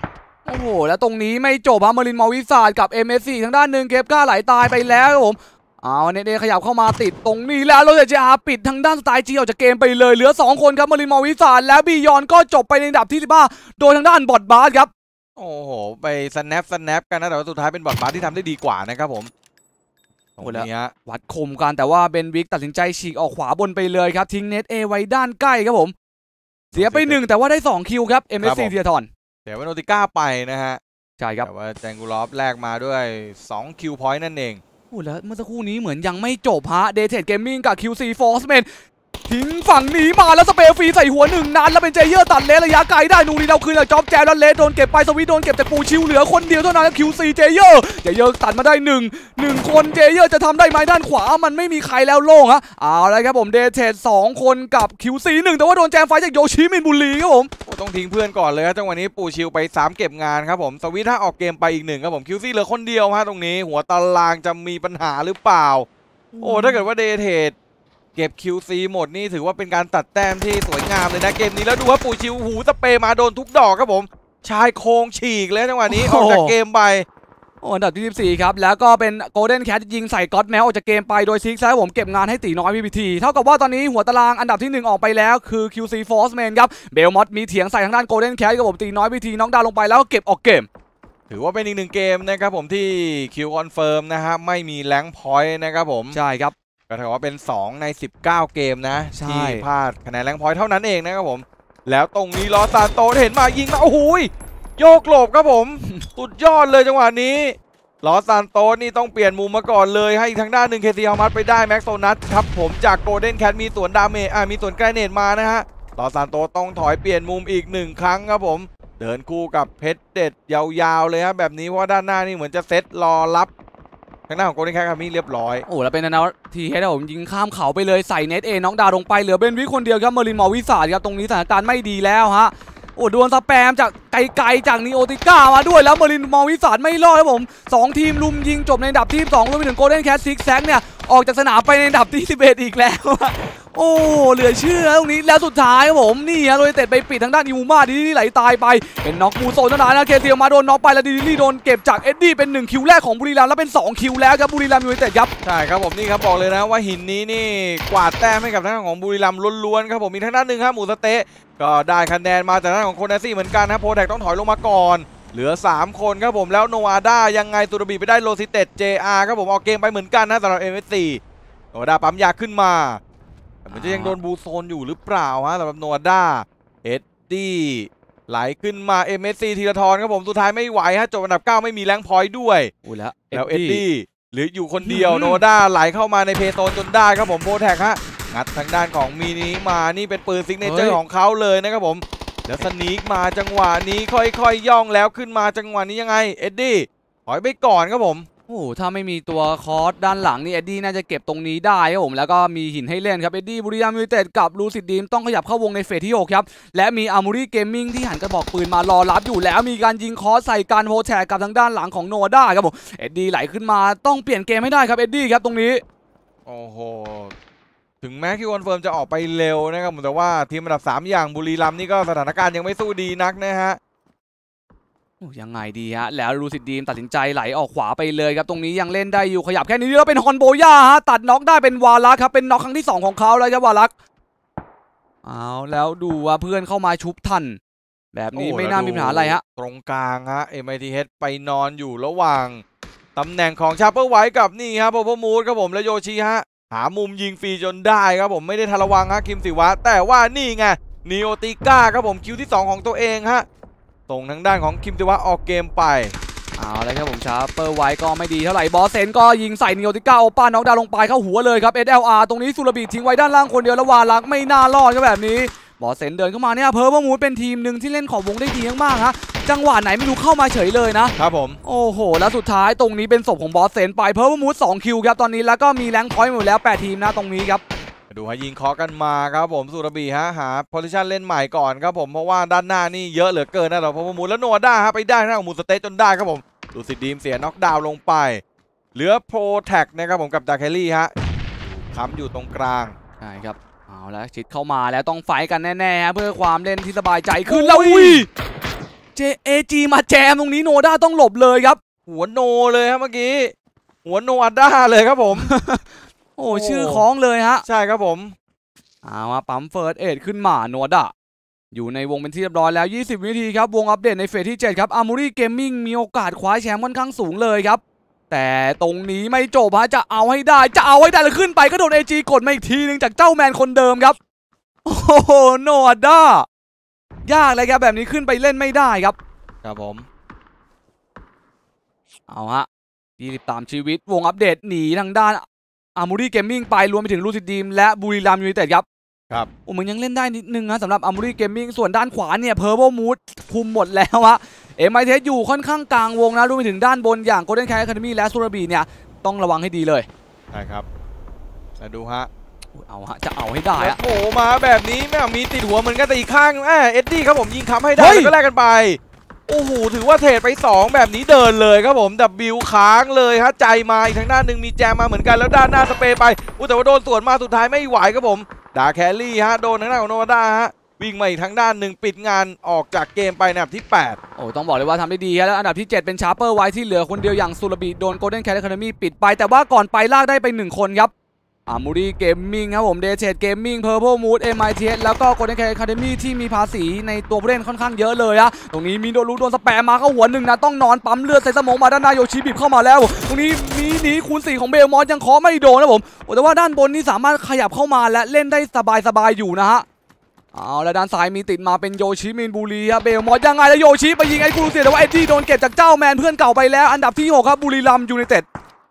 โอ้โหแล้วตรงนี้ไม่จบฮะเมรินมอวิสาดกับ MSC ทางด้านหนึ่งเก็บก้าไหลตายไปแล้วครับผมเอาเนเดขยับเข้ามาติดตรงนี้แล้วเราจะปิดทางด้านสไตล์จีออกจากเกมไปเลยเหลือ2คนครับเมรินมอวิสาดแล้วบียอนก็จบไปในอันดับที่15โดยทางด้านบอทบาสครับโอ้โหไปสแนปกันนะแต่ว่าสุดท้ายเป็นบอทบาสที่ทำได้ดีกว่านะครับผมโอ้โหแล้ววัดคมกันแต่ว่าเบนวิกตัดสินใจฉีกออกขวาบนไปเลยครับทิ้งเน็ตเอไว้ด้านใกล้ครับผมเสียไป1แต่ว่าได้2คิวครับ MSC เทียทอนเสียโนติก้าไปนะฮะใช่ครับแต่ว่าแจงกูลอฟแลกมาด้วย2คิวพอยต์นั่นเองโอ้แล้วเมื่อสักครู่นี้เหมือนยังไม่จบฮะเดเทดเกมมิ่งกับ QC Forceman ทิ้งฝั่งนี้มาแล้วสเปรย์ฟรีใส่หัว1นัดแล้วเป็นเจเยอร์ตัดเลสระยะไกลได้นูรีเราคืนจากจ็อบแจมแล้วเลสโดนเก็บไปสวิตโดนเก็บจากปูชิวเหลือคนเดียวเท่านั้นแล้ว QC เจเยอร์ตัดมาได้1คนเจเยอร์จะทำได้ไหมด้านขวามันไม่มีใครแล้วโล่งฮะเอาเลยครับผมเดเทด2คนกับ QC 1แต่ว่าโดนแจมไฟจากโยชิมินบุรีครับผมต้องทิ้งเพื่อนก่อนเลยครับจังหวะนี้ปูชิวไป3เก็บงานครับผมสวิตถ้าออกเกมไปอีก1ครับผม QC เหลือคนเดียวฮะตรงนี้หัวตารางจะมีปัญหาหรือเปล่าโอ้ถ้าเกิดว่าเดเทดเก็บ QC หมดนี่ถือว่าเป็นการตัดแต้มที่สวยงามเลยนะเกมนี้แล้วดูว่าปูชิวหูสเปรย์มาโดนทุกดอกครับผมชายโครงฉีกเลยจังหวะนี้ออกจากเกมไปอันดับที่14ครับแล้วก็เป็นโกลเด้นแคทยิงใส่ก็อดแมวออกจากเกมไปโดยซิกแซกผมเก็บงานให้ตีน้อย PPT เท่ากับว่าตอนนี้หัวตารางอันดับที่1ออกไปแล้วคือ QC Forceman ครับเบลมอสมีเถียงใส่ทางด้านโกลเด้นแคทกับผมตีน้อย PPT น้องดาวลงไปแล้วก็เก็บออกเกมถือว่าเป็นอีก1เกมนะครับผมที่คิวคอนเฟิร์มนะฮะไม่มีแรงค์พอยต์นะครับผมใช่ครับก็ถือว่าเป็น2ใน19เกมนะที่พลาดคะแนนแรงค์พอยต์เท่านั้นเองนะครับผมแล้วตรงนี้ลอซานโตเห็นมายิงมาโอ้โหโยกหลบครับผมสุดยอดเลยจังหวะนี้ลอซานโตนี่ต้องเปลี่ยนมุมมาก่อนเลยให้ทางด้านหนึ่งเคซีฮามัสไปได้แม็กโซนัทครับผมจากโกลเด้นแคทมีสวนดาเมจมีสวนแกรเนตมานะฮะลอซานโตต้องถอยเปลี่ยนมุมอีก1ครั้งครับผมเดินคู่กับเพชรเด็ดยาวๆเลยครับแบบนี้เพราะว่าด้านหน้านี่เหมือนจะเซตรอรับทางหน้าของโกลเด้นแคทครับมีเรียบร้อยโอ้แล้วเป็นนาทีให้ผมยิงข้ามเขาไปเลยใส่เน็ตเอน้องดาวลงไปเหลือเบนวิคนเดียวครับเมอรินมอวิสาดครับตรงนี้สถานการณ์ไม่ดีแล้วฮะโอ้ดวลสแปมจากไกลๆจากนีโอติก้ามาด้วยแล้วเมอรินมอวิสาดไม่รอดครับผม2ทีมลุมยิงจบในอันดับที่2รวมไปถึงโกลเด้นแคทซิกแซกเนี่ยออกจากสนามไปในอันดับที่11อีกแล้วโอ้เหลือเชื่อตรงนี้แล้วสุดท้ายครับผมนี่ฮะโรยเต็ดไปปิดทางด้านอิมูมาดีลี่ไหลตายไปเป็นน็อกมูโซนนั่นนะเคเซียมาโดนน็อกไปแล้วดีลี่โดนเก็บจากเอ็ดดี้เป็น1คิวแรกของบุรีรัมย์แล้วเป็น2คิวแล้วครับบุรีรัมย์ยูไนเต็ดครับใช่ครับผมนี่ครับบอกเลยนะว่าหินนี้นี่กวาดแต้มให้กับทางด้านของบุรีรัมย์ล้วนๆครับผมมีทางด้านหนึ่งครับหมูสเต๊ะก็ได้คะแนนมาจากทางด้านของโคนาซี่เหมือนกันนะโพแทคต้องถอยลงมาก่อนเหลือ3คนครับผมแล้วโนอาด้ายังไงตุรบีไปได้โลซิเต็ด JR ครับผมออกเกมไปเหมือนกันนะสำหรับ MSC โนอาด้าปั๊มยาขึ้นมาแต่มันจะยังโดนบูโซนอยู่หรือเปล่าฮะสำหรับโนอาด้าเอ็ดดี้ไหลขึ้นมา MSC ธีรทรครับผมสุดท้ายไม่ไหวฮะจบอันดับ9ไม่มีแรงพอยต์ด้วยแล้วเอ็ดดี้หรืออยู่คนเดียวโนอาด้าไหลเข้ามาในเพโซนจนได้ครับผมโพแทคฮะงัดทางด้านของมินิมานี่เป็นปืนซิกเนเจอร์ของเขาเลยนะครับผมแล้วสนีกมาจังหวะนี้ค่อยๆย่องแล้วขึ้นมาจังหวะนี้ยังไงเอ็ดดี้ถอยไปก่อนครับผมโอ้ถ้าไม่มีตัวคอร์สด้านหลังนี่เอ็ดดี้น่าจะเก็บตรงนี้ได้ครับผมแล้วก็มีหินให้เล่นครับเอ็ดดี้บุรีรัมย์ยูไนเต็ดกับลูซิดดีมต้องขยับเข้าวงในเฟสที่6ครับและมีอาร์มูรี่เกมมิ่งที่หันกระบอกปืนมารอรับอยู่แล้วมีการยิงคอร์สใส่การโฮแทกกับทางด้านหลังของโนอาด้าครับผมเอ็ดดี้ไหลขึ้นมาต้องเปลี่ยนเกมให้ได้ครับเอ็ดดี้ครับตรงนี้โอ้โหถึงแม้คิวคอนเฟิร์มจะออกไปเร็วนะครับแต่ว่าทีมอันดับ3อย่างบุรีรัมย์นี่ก็สถานการณ์ยังไม่สู้ดีนักนะฮะยังไงดีฮะแล้วลูซิดดีมตัดสินใจไหลออกขวาไปเลยครับตรงนี้ยังเล่นได้อยู่ขยับแค่นี้แล้วเป็นฮอนโบย่าฮะตัดน็อกได้เป็นวาลักครับเป็นน็อกครั้งที่2ของเขาแล้วครับวาลักเอาแล้วดูว่าเพื่อนเข้ามาชุบทันแบบนี้ไม่น่ามีปัญหาอะไรฮะตรงกลางฮะ MITH ไปนอนอยู่ระหว่างตำแหน่งของชาเปอร์ไวท์กับนี่ครับโปโปมูดครับผมและโยชิฮะหามุมยิงฟรีจนได้ครับผมไม่ได้ทันระวังฮะคิมสิวะแต่ว่านี่ไงนีโอติก้าครับผมคิวที่2ของตัวเองฮะตรงทางด้านของคิมสิวะออกเกมไปเอาเลยครับผมชาเปอร์ไวท์ก็ไม่ดีเท่าไหร่บอสเซนก็ยิงใส่นีโอติก้าโอป้าน็อกดาวลงไปเข้าหัวเลยครับ SLR ตรงนี้สุรบีทิ้งไว้ด้านล่างคนเดียวแล้ววาลักไม่น่ารอดก็แบบนี้บอสเซนเดินเข้ามาเนี่ยเพอร์มูดเป็นทีมหนึ่งที่เล่นขอบวงได้ดีมากๆฮะจังหวะไหนไม่รู้เข้ามาเฉยเลยนะครับผมโอ้โหแล้วสุดท้ายตรงนี้เป็นศพของบอสเซนไปเพอร์มูด2คิวครับตอนนี้แล้วก็มีแรงค์พอยต์หมดแล้ว8ทีมนะตรงนี้ครับดูฮะยิงเคาะกันมาครับผมสุรบีฮะหาโพซิชันเล่นใหม่ก่อนครับผมเพราะว่าด้านหน้านี่เยอะเหลือเกินนะเราเพอร์มูดแล้วโนอาด้าฮะไปได้ทางของมูสเตจนได้ครับผมดูสิดีมเสียน็อกดาวน์ลงไปเหลือโปรแท็กนะครับผมกับดาร์เคลลี่ฮะค้ำอยู่ตรงกลางใช่ครับเอาแล้วชิดเข้ามาแล้วต้องไฟกันแน่ๆเพื่อความเล่นที่สบายใจขึ้นแล้วอุ้ย JAG มาแจมตรงนี้โนด้าต้องหลบเลยครับหัวโนเลยครับเมื่อกี้หัวโนอัดด้าเลยครับผมโอ้ชื่อคล้องเลยฮะใช่ครับผมมาปั๊มเฟิร์สเอ็ดขึ้นมาโนด้าอยู่ในวงเป็นที่เรียบร้อยแล้ว20วินาทีครับวงอัปเดตในเฟสที่7ครับ Armory Gaming มีโอกาสคว้าแชมป์ค่อนข้างสูงเลยครับแต่ตรงนี้ไม่จบฮะจะเอาให้ได้แล้วขึ้นไปก็โดน AG กดมาอีกทีนึงจากเจ้าแมนคนเดิมครับโอ้โหโนด้ายากเลยครับแบบนี้ขึ้นไปเล่นไม่ได้ครับครับผมเอาฮะ23ชีวิตวงอัปเดตหนีทางด้าน Armory Gaming ไปรวมไปถึงลูซิดดีมและบุรีรัมย์ยูไนเต็ดครับมันยังเล่นได้นิดนึงนะสำหรับ Armory Gaming ส่วนด้านขวาเนี่ย Purple Mood คุมหมดแล้วฮะMITS อยู่ค่อนข้างกลางวงนะรวมไปถึงด้านบนอย่าง Golden Cat Academy และซูราบีเนี่ยต้องระวังให้ดีเลยใช่ครับมาดูฮะเอาฮะจะเอาให้ได้อะโผล่มาแบบนี้แม่มีติดหัวเหมือนกันแต่อีกข้างเอ็ดดี้ครับผมยิงค้ำให้ได้แล้วก็แลกกันไปโอ้โหถือว่าเทรดไป2แบบนี้เดินเลยครับผมดับบิวค้างเลยฮะใจมาอีกทางด้านหนึ่งมีแจมมาเหมือนกันแล้วด้านหน้าสเปรย์ไปแต่ว่าโดนสวนมาสุดท้ายไม่ไหวครับผมดาแคลรี่ฮะโดนทางด้านของโนด้าฮะวิ่งมาอีกทางด้านหนึ่งปิดงานออกจากเกมไปอันดับที่8 ต้องบอกเลยว่าทำได้ดีแล้วอันดับที่7เป็นชาร์เปอร์ไว้ที่เหลือคนเดียวอย่างซูราบีโดน Golden Cat Academy ปิดไปแต่ว่าก่อนไปลากได้ไป1คนครับArmory Gaming ครับผม Daytrade Gaming Purple Mood MITS แล้วก็ Golden Cat Academy ที่มีภาษีในตัวผู้เล่นค่อนข้างเยอะเลยอะตรงนี้มีโดนสแปมมาเข้าหัวหนึ่งนะต้องนอนปั๊มเลือดใส่สมองมาด้านหน้าโยชิบีบเข้ามาแล้วตรงนี้มีหนีคูณ4ของเบลมอสยังเคาะไม่โดนนะผมแต่ว่าด้านบนนี่สามารถขยับเข้ามาและเล่นได้สบายอยู่นะฮะแล้วด้านซ้ายมีติดมาเป็นโยชิมินบุรีครับเบลมอสยังไงแล้วโยชิไปยิงไอ้กูรูเซียแต่ว่าเอ็ดดี้โดนเก็บจากเจ้าแมนเพื่อนเก่าไปแล้วอันดับที่6ครับบุรีรัมย์ยูไนเต็ด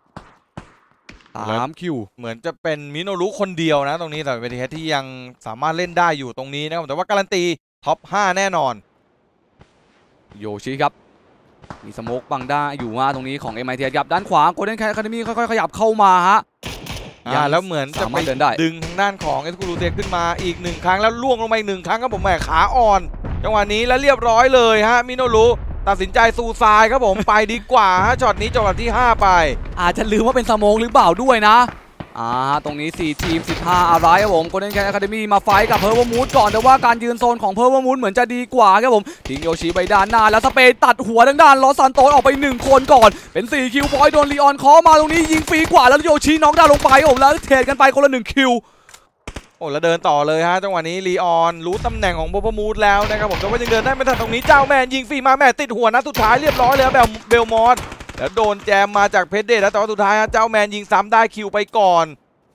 3 คิวเหมือนจะเป็นมิโนรุคนเดียวนะตรงนี้แต่เป็นที่ยังสามารถเล่นได้อยู่ตรงนี้นะครับแต่ว่าการันตีท็อป5แน่นอนโยชิครับมีสโมกบังได้อยู่ตรงนี้ของ MITS ครับด้านขวา Golden Cat Academy ค่อยๆขยับเข้ามาฮะแล้วเหมือนจะไปดึงทางด้านของเอสคูรูเตียขึ้นมาอีก1ครั้งแล้วล่วงลงมาอีก1ครั้งครับผมแหมขาอ่อนจังหวะนี้แล้วเรียบร้อยเลยฮะมิโนรุตัดสินใจซูซายครับผมไปดีกว่าฮะช็อตนี้จบอันดับที่5ไปอาจจะลืมว่าเป็นสโมกหรือเปล่าด้วยนะตรงนี้4ทีม15อะไรครับผม Golden Cat Academy มาไฟกับ Purple Mood ก่อนแต่ว่าการยืนโซนของ Purple Mood เหมือนจะดีกว่าครับผมทิ้งโยชิไปด้านหน้าแล้วสเปย์ตัดหัวทางด้านลอสซานโตสออกไป1คนก่อนเป็น4คิวพอยต์โดนลีออนเคาะมาตรงนี้ยิงฟรีกว่าแล้วโยชิน็อกดาวน์ลงไปผมแล้วเทรดกันไปคนละ1คิวแล้วเดินต่อเลยฮะจังหวะนี้ลีออนรู้ตำแหน่งของโบพมูดแล้วนะครับผมแต่ว่ายังเดินได้ไม่ทันตรงนี้เจ้าแมนยิงฟรีมาแม่ติดหัวนะสุดท้ายเรียบร้อยเลยแบบเบลมอสแล้วโดนแจมมาจากเพชรเดชแล้วแต่ว่าสุดท้ายฮะเจ้าแมนยิงซ้ำได้คิวไปก่อน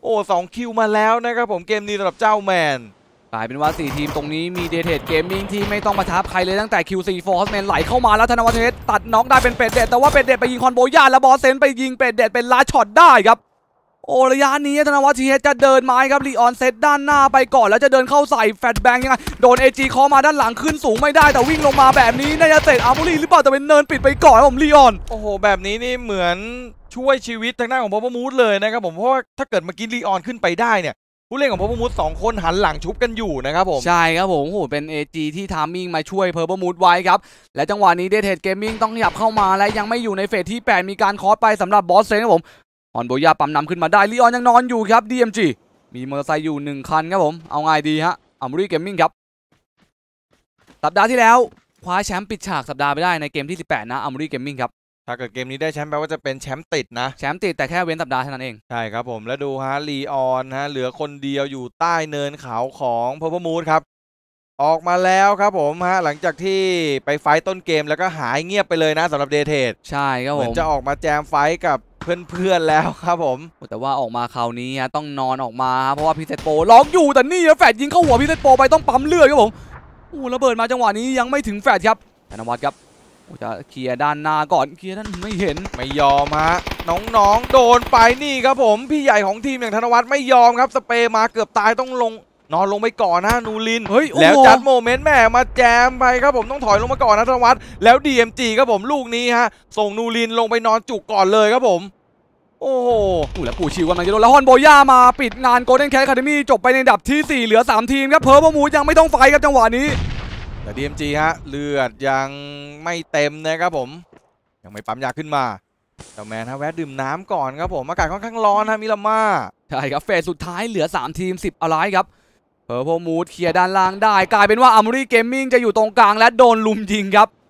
2คิวมาแล้วนะครับผมเกมนี้สำหรับเจ้าแมนกลายเป็นว่า4ทีมตรงนี้มี Daytrade Gaming ที่ไม่ต้องมาทับใครเลยตั้งแต่ QC Forceman ไหลเข้ามาแล้วธนวัฒน์เทสตัดน็อกได้เป็นเป็ดเด็ดแต่ว่าเป็ดเด็ดไปยิงคอนโบย่าแล้วบอสเซนไปยิงเป็ดเด็ดเป็นลาช็อตได้ครับระยะนี้ธนวัฒน์เทสจะเดินไม้ครับลีออนเซตด้านหน้าไปก่อนแล้วจะเดินเข้าใส่แฟตแบงยังไงโดน AG เคาะมาด้านหลังขึ้นสูงไม่ได้แต่วิ่งลงมาแบบนี้น่าจะเตะArmoryหรือเปล่าแต่เป็นเนินปิดไปก่อนผมลีออนแบบนี้นี่เหมือนช่วยชีวิตทางด้านของพอพมูดเลยนะครับผมเพราะว่าถ้าเกิดเมื่อกี้ลีออนขึ้นไปได้เนี่ยผู้เล่นของพอพมูด2คนหันหลังชุบกันอยู่นะครับผมใช่ครับผมเป็น AG ที่ทามมิ่งมาช่วยเพอร์พมูดไว้ครับและจังหวะนี้ Daytrade Gaming ต้องขยับเข้ามาและยังไม่อยู่ในเฟสที่8มีการคอสไปสำหรับบอสเซนครับผมออนโบยาปั๊มนำขึ้นมาได้ลีออนยังนอนอยู่ครับ DMG มีมอเตอร์ไซค์อยู่1คันครับผมเอาไงดีฮะArmory Gaming ครับสัปดาห์ที่แล้วคว้าแชมป์ปิดฉากสัปดาห์ไปได้ในเกมที่18นะArmory Gaming ครับถ้าเกิดเกมนี้ได้แชมป์แปลว่าจะเป็นแชมป์ติดนะแชมป์ติดแต่แค่เว้นสัปดาห์เท่านั้นเองใช่ครับผมแล้วดูฮะลีออนฮะเหลือคนเดียวอยู่ใต้เนินเขาของเพอร์พมูดครับออกมาแล้วครับผมฮะหลังจากที่ไปไฟต้นเกมแล้วก็หายเงียบไปเลยนะสำหรับDaytrade ใช่ครับผมเหมือนจะออกมาแจมไฟกับเพื่อนๆแล้วครับผมแต่ว่าออกมาคราวนี้ต้องนอนออกมาเพราะว่าพีเซตโปล็อกอยู่แต่นี่แฟดยิงเข้าหัวพีเซตโปไปต้องปั๊มเลือดครับผมระเบิดมาจังหวะนี้ยังไม่ถึงแฟดครับธนวัฒน์ครับจะเคลียร์ด้านหน้าก่อนเคลียร์ด้านไม่เห็นไม่ยอมฮะน้องๆโดนไปนี่ครับผมพี่ใหญ่ของทีมอย่างธนวัฒน์ไม่ยอมครับสเปย์มาเกือบตายต้องนอนลงไปก่อนนะนูรินแล้วจัดโมเมนต์แม่มาแจมไปครับผมต้องถอยลงมาก่อนนะธนวัฒน์แล้ว DMG ครับผมลูกนี้ฮะส่งนูรินลงไปนอนจุกก่อนเลยครับผมแล้วปูชิวกำลังจะโดนแล้วฮอนโบย่ามาปิดงาน Golden Cat Academy จบไปในอันดับที่4เหลือ3ทีมครับเพอร์พมูดยังไม่ต้องไฟครับจังหวะนี้แต่ DMG ฮะเลือดยังไม่เต็มนะครับผมยังไม่ปั๊มยาขึ้นมาแต่แมนฮะแวะดื่มน้ำก่อนครับผมอากาศค่อนข้างร้อนฮะมิลาม่าใช่ครับเฟสสุดท้ายเหลือ3ทีม10อะไรครับเพอร์พมูดเคลียร์ด้านล่างได้กลายเป็นว่าArmory Gamingจะอยู่ตรงกลางและโดนลุมยิงครับ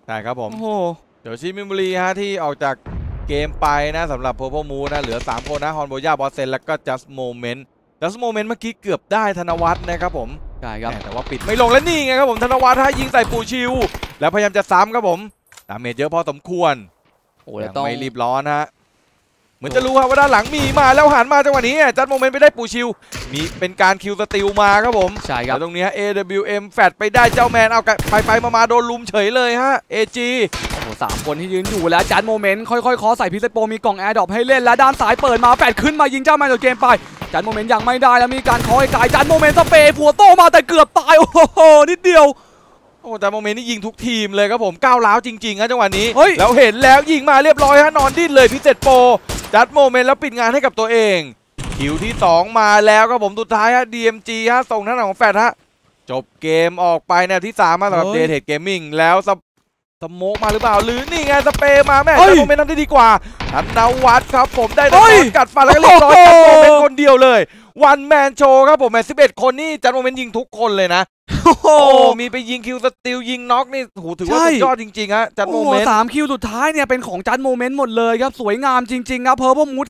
ใช่ครับผมโอ้โหเดี๋ยวชิมินบุรีฮะที่ออกจากเกมไปนะสำหรับโพโพมูนะเหลือ3คนนะฮอนโบย่าบอสเซนแล้วก็จัสโมเมนต์เมื่อกี้เกือบได้ธนวัฒน์นะครับผมใช่ครับแต่ว่าปิดไม่ลงแล้วนี่ไงครับผมธนวัฒน์ฮะยิงใส่ปูชิวแล้วพยายามจะซ้ำครับผมดาเมจเยอะพอสมควรโอ้ยัแล้วงต้องไม่รีบร้อนฮะเหมือนจะรู้ครับว่าด้านหลังมีมาแล้วหันมาจังหวะนี้จัดโมเมนต์ไปได้ปูชิวมีเป็นการคิวสติลมาครับผมใช่ครับแล้วตรงนี้ AWM แฟดไปได้เจ้าแมนเอาไปมาโดนลุมเฉยเลยฮะ AG โอ้โห3 คนที่ยืนอยู่แล้วจัดโมเมนต์ค่อยๆเคาะใส่พิเศษโปมีกล่องแอร์ดรอปให้เล่นและด้านซ้ายเปิดมาแฟดขึ้นมายิงเจ้าแมนจบเกมไปจัดโมเมนต์ยังไม่ได้แล้วมีการเคาะไกลจัดโมเมนต์สเปรย์ฟัวโตมาแต่เกือบตายโอ้โหนิดเดียวโอ้แต่โมเมนต์นี่ยิงทุกทีมเลยครับผมก้าวร้าวจริงๆฮะจังหวะนี้เฮ้ยแล้วเห็นแล้วยิงมาเรียบร้อยฮะนอนดิ้นเลยพิเศษโปจัดโมเมนต์แล้วปิดงานให้กับตัวเองคิวที่ 2 มาแล้วครับผมสุดท้ายฮะ DMG ฮะส่งทางด้านของแฟดฮะจบเกมออกไปในที่3มาสำหรับเฮ้เดยทเทดเกมมิ่งแล้วสโมกมาหรือเปล่าหรือนี่ไงสเปรย์มาแม่เฮ้ยจัดโมเมนต์ทำได้ดีกว่าธนวัฒน์ครับผมได้เฮ้ยกัดฟันแล้วก็เรียบร้อยโอ้จัดโหโมเมนต์คนเดียวเลยวันแมนโชว์ครับผมแม่11 คนนี่จัดโมเมนต์ยิงทุกคนเลยนะโอ้โหโอ้มีไปยิงคิวสติลยิงน็อกนี่โหถือว่าใช่สุดยอดจริงๆฮะจัดโมโอ้โหเมนต์ 3 คิวสุดท้ายเนี่ยเป็นของจัดโมเมนต์หมดเลยครับสวยงามจริงๆครับเพอร์พมูด